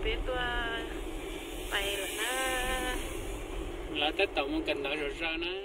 biết tôi bay là nó là tết tổng cần nói rồi ra nó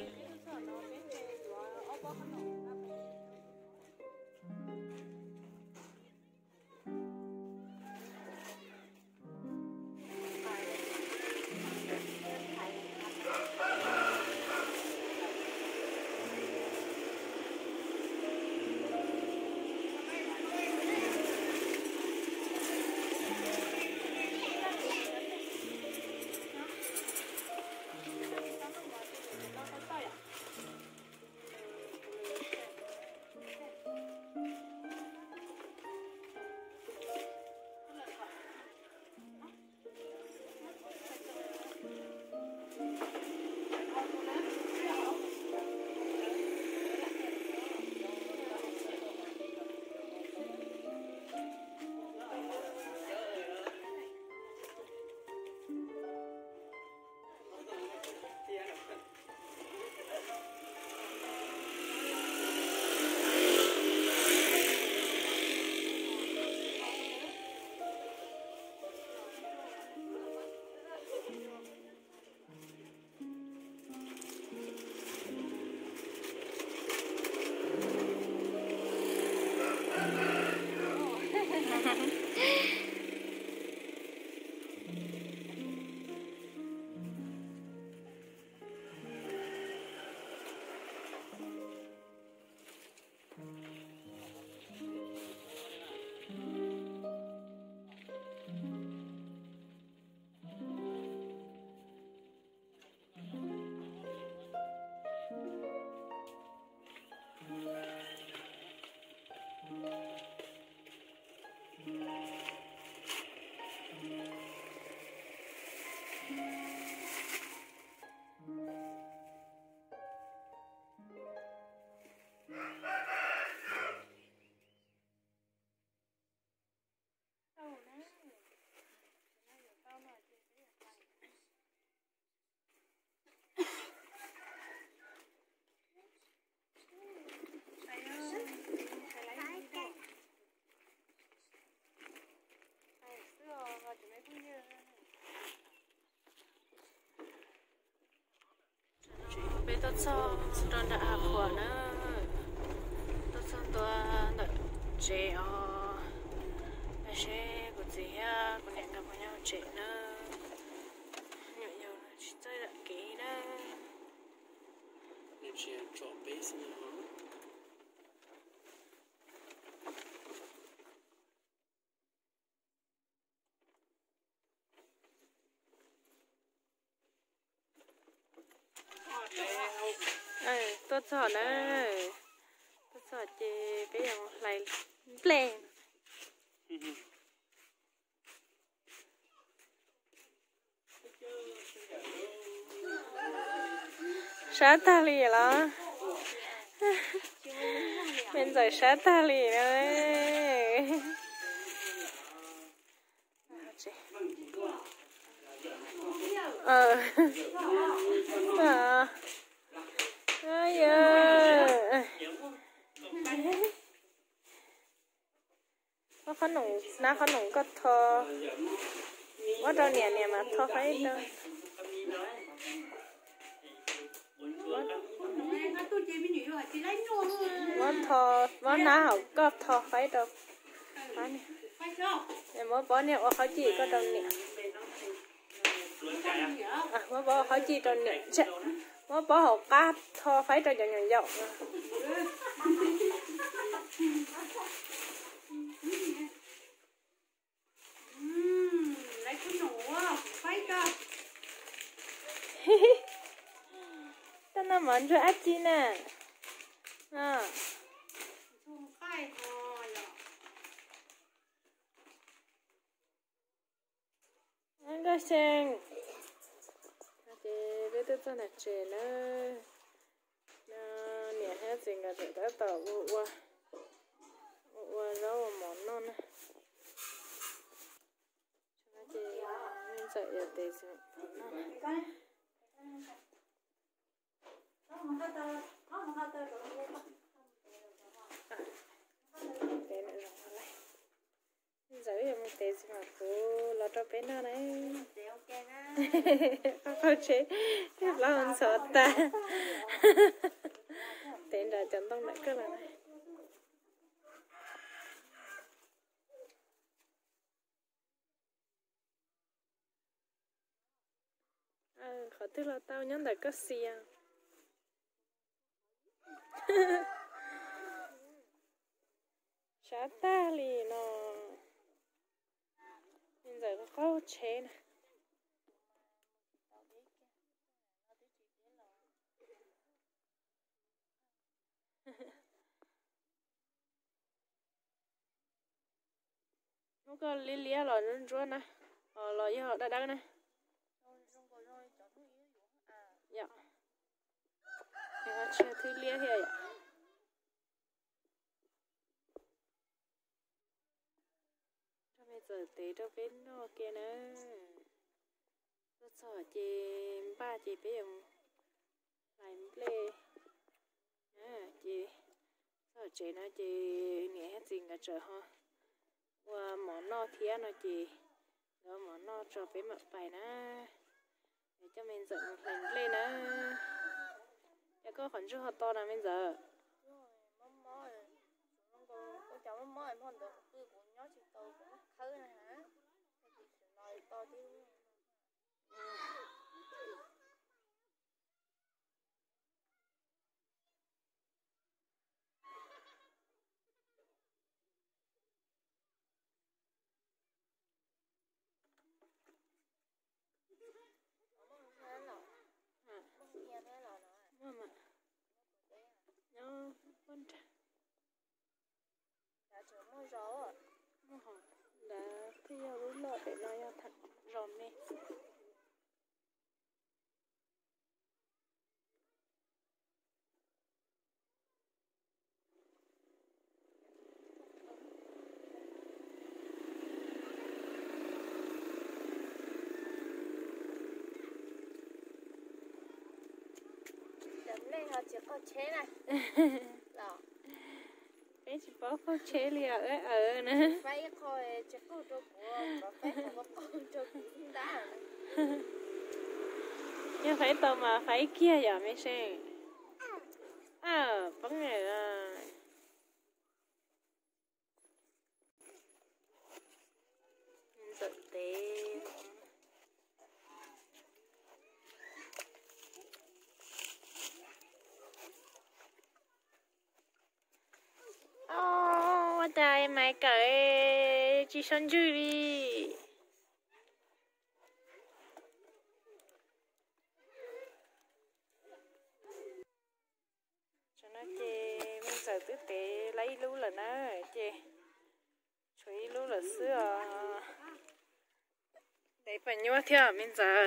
biết tôi cho tôi đã học của nó tôi cho tôi đợi trẻ bây giờ của gì ha của những gặp nhau trẻ nữa nhiều nhiều là chỉ chơi đã kỹ đó nên chỉ chọn base nữa tôi sợ đấy tôi sợ chị bây giờ lại lên sát tha lì đó bên dưới sát tha lì đấy ai ơi có khăn nồng ná khăn nồng có thơ có đâu nè nè mà thơ phải đâu món thơ món ná học có thơ phải đâu nè món bó nè ở khó chỉ có đâu nè món bó khó chỉ đâu nè món bó học cá thơ phải đâu nhỏ nhỏ lấy cái nổ phải đâu tao nó món cho ác chi nè anh có xem thì biết tôi cho là trẻ nó nè hết gì cả để ta tỏ vụ qua rau món non này cho chị nên dậy để để dùng giờ giờ mình té gì mà cô lo cho bé nào đấy không chế lo hơn sợ ta tên là chẳng tông lại cơ là này khó tức là tao nhắn lại có gì à chả ta lì nó bây giờ có khó chế này nó có lý lý rồi nó chúa nè rồi với họ đã đăng nè dạ thì họ chưa thứ lý thì vậy cho bây giờ tí cho bên nó kia nữa tôi sợ chị ba chị bây giờ lại lê chị sợ chị nó chị nghe hết gì cả trời ha và món no thía nó chị đó món no cho bé mặc bài nó để cho mình dựng hình lên nó ya có khoản trước họ to là bây giờ mama nó con trả đã chở mua gió à đã thi vào lúc lọ để nói thật ròn nè Lên họ chỉ có chế này. Đó. bé chỉ có chế liền nữa Phải coi chỉ có cho của và phải có con cho của chúng ta. nhưng phải tao mà phải kia giờ mới xem vấn đề là thực tế trời mày cởi chị sân chui đi cho nó chê mình giờ tư tế lấy lú là nó chê chuối lú là xưa để phải nhua theo mình giờ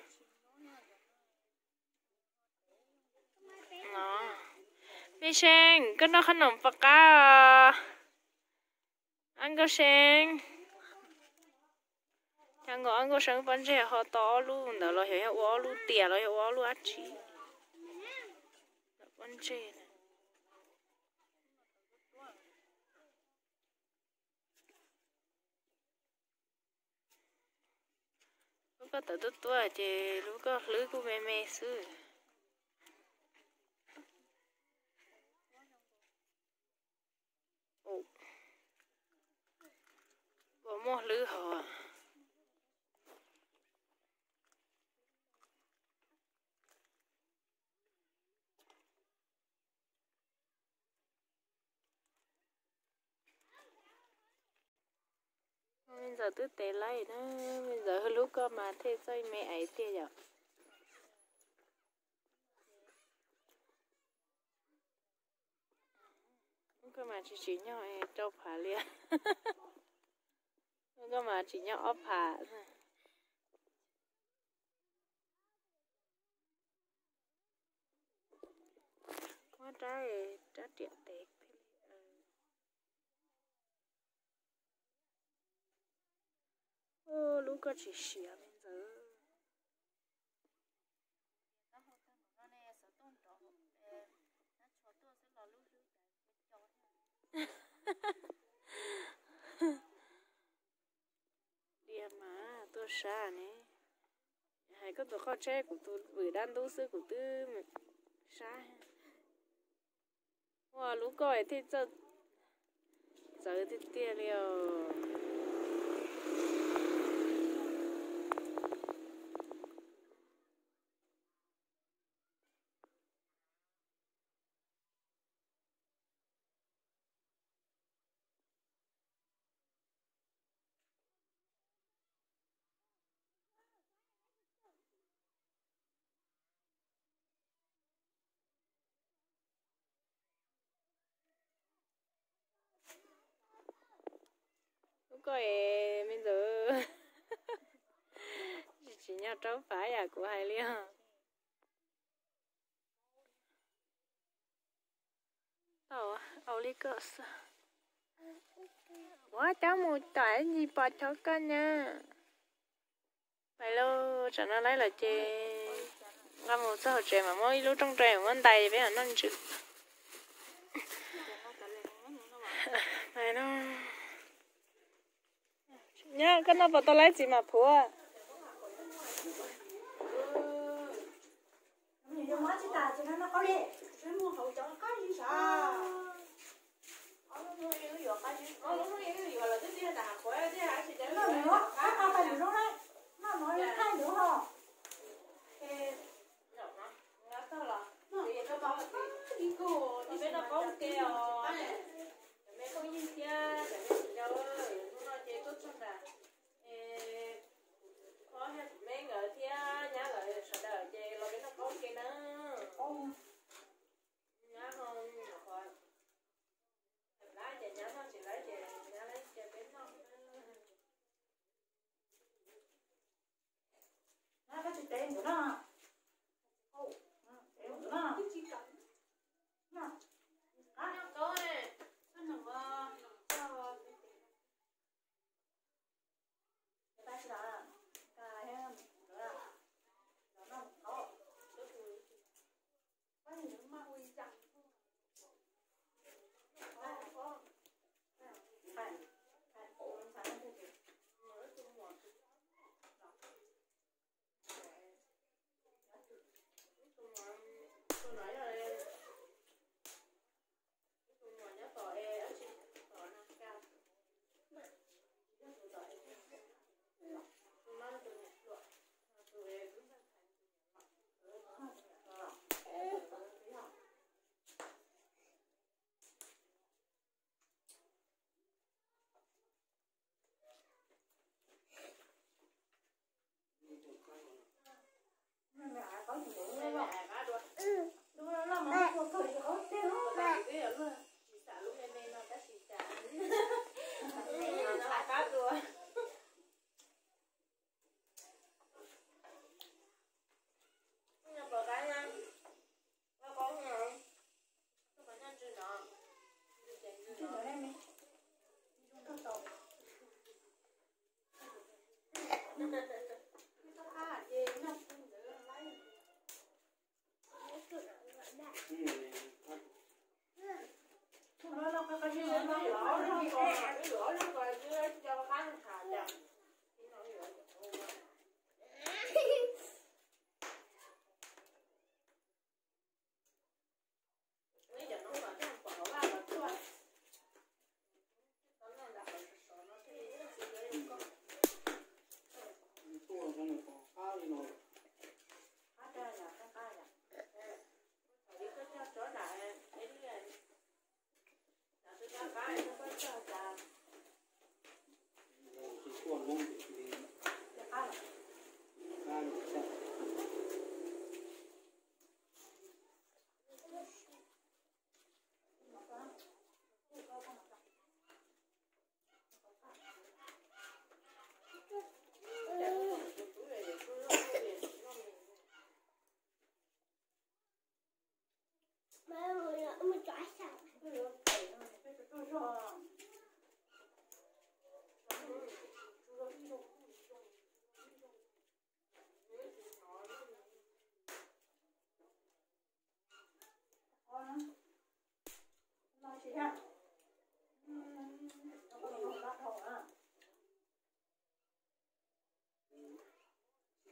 nó mi sen cái nó khăn nồng phật cá ăn có sen chẳng có ăn có sen vẫn sẽ họ to luôn đó là hiểu quá luôn tiền là hiểu quá luôn ăn chi vẫn chơi lúc có tự tốt tuổi chứ lúc có lưới của mẹ xưa có một lưới họ bây giờ tôi té lấy nó bây giờ lúc có mà thế sao mẹ ấy thế nhở cơ mà chỉ nhỏ cho phá liền cơ mà chỉ nhỏ phá quá trái trái tiệt tệ lúc có chỉ xỉa bây giờ tôi xa nè hay có tôi khó chơi của tôi vừa đan tôi sư của tôi xa wow lúc gọi thì giờ thì tiền liều lúc gọi bây giờ chỉ nhau trống phải à của hai liều Oli quá cháu một tỏi gì bỏ cho con nha vậy luôn cho nó lấy là chê ngâm một số chè mà mỗi lúc trong chè ngón tay với nó chữ này nó nhá cái nó bỏ tao lấy gì mà phù à dùng hóa chất tà cho nó có đi cái mua hậu cho có gì sao nó nữa nó phải được đúng đấy nó nói là thay được không đi cô đi bên nó có một cái mẹ không nhìn kia mẹ đâu nó chơi tốt hơn là có hết mấy người kia nhá lại sợ đời chơi lo bên nó có cái đó nhá không khỏi lái chơi nhá nó chỉ lái chơi nhá lấy chơi bên nó nó chỉ tên của nó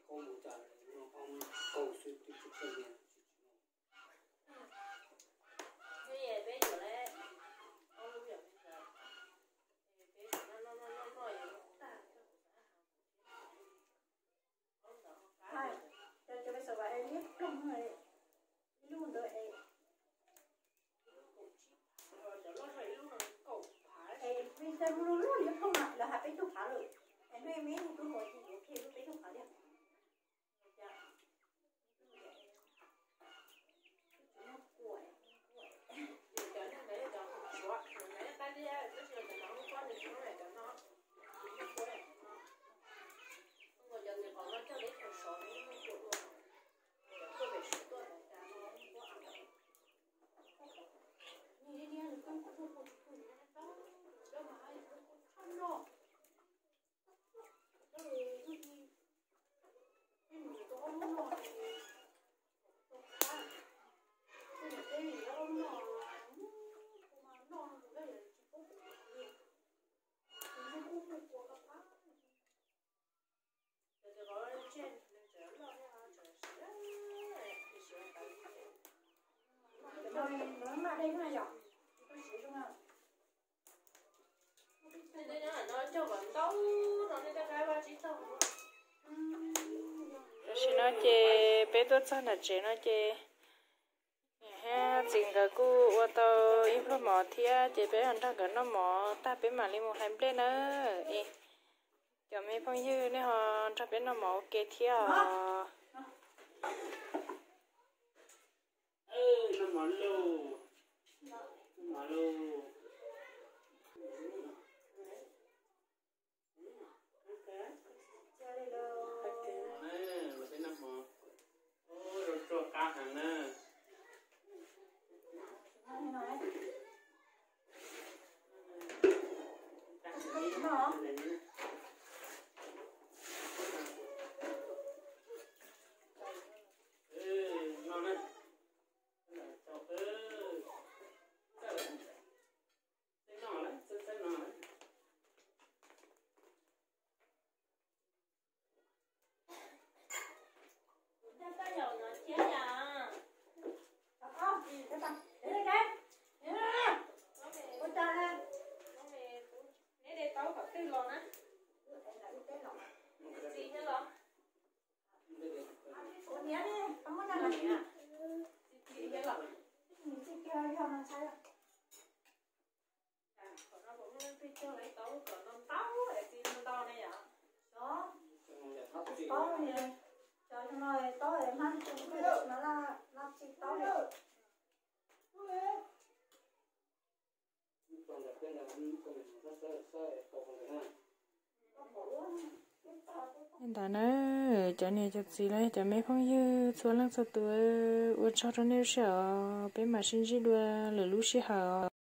câu một trả nó không câu suy tư chút cái gì như vậy bé rồi đấy ông bây giờ bé nó nói hai cho bây giờ bà em biết không rồi luôn rồi em bây giờ luôn luôn nếu không lại là hạt bé chụp phá rồi em nói mấy tôi hỏi gì ok tôi bé chụp phá đi rồi nó mà đây nó dọc tôi chỉ trong nào chị nói chị bé tôi sao là chị nói chị ha chính cái cô ô tô ít lúc mỏ thì chị bé ăn thằng cái nó mỏ ta bé mà đi một hai bên nữa cho mấy phong dư này họ cho bé nó mỏ kê theo nó món lô cá hàng nè hiện tại nó cho nên cho gì đấy cho mấy phong dư số lượng số tuổi uống cho nó nêu sợ bé mà sinh ra đua lửa lú sĩ hở